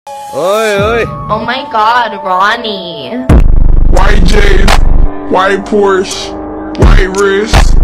Oi, oi. Oh my god, Ronnie. White J's, white Porsche, white wrist.